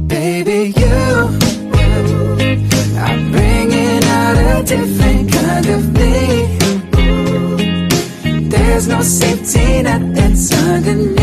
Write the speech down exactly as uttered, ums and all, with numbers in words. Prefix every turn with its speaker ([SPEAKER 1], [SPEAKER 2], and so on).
[SPEAKER 1] Baby, you are bringing out a different kind of me. There's no safety net that's underneath.